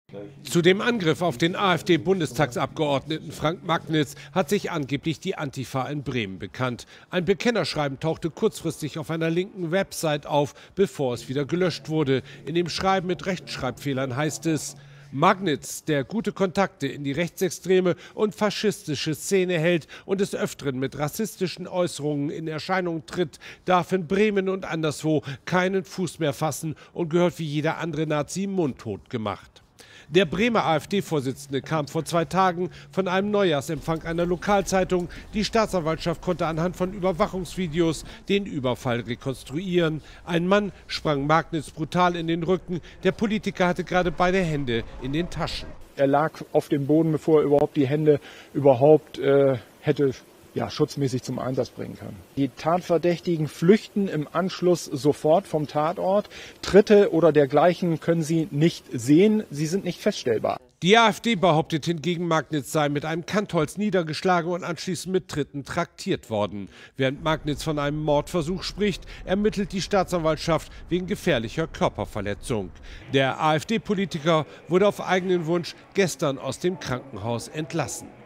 Zu dem Angriff auf den AfD-Bundestagsabgeordneten Frank Magnitz hat sich angeblich die Antifa in Bremen bekannt. Ein Bekennerschreiben tauchte kurzfristig auf einer linken Website auf, bevor es wieder gelöscht wurde. In dem Schreiben mit Rechtschreibfehlern heißt es: Magnitz, der gute Kontakte in die rechtsextreme und faschistische Szene hält und des Öfteren mit rassistischen Äußerungen in Erscheinung tritt, darf in Bremen und anderswo keinen Fuß mehr fassen und gehört wie jeder andere Nazi mundtot gemacht. Der Bremer AfD-Vorsitzende kam vor 2 Tagen von einem Neujahrsempfang einer Lokalzeitung. Die Staatsanwaltschaft konnte anhand von Überwachungsvideos den Überfall rekonstruieren. Ein Mann sprang Magnitz brutal in den Rücken. Der Politiker hatte gerade beide Hände in den Taschen. Er lag auf dem Boden, bevor er überhaupt die Hände hätte schutzmäßig zum Einsatz bringen können. Die Tatverdächtigen flüchten im Anschluss sofort vom Tatort. Tritte oder dergleichen können sie nicht sehen. Sie sind nicht feststellbar. Die AfD behauptet hingegen, Magnitz sei mit einem Kantholz niedergeschlagen und anschließend mit Tritten traktiert worden. Während Magnitz von einem Mordversuch spricht, ermittelt die Staatsanwaltschaft wegen gefährlicher Körperverletzung. Der AfD-Politiker wurde auf eigenen Wunsch gestern aus dem Krankenhaus entlassen.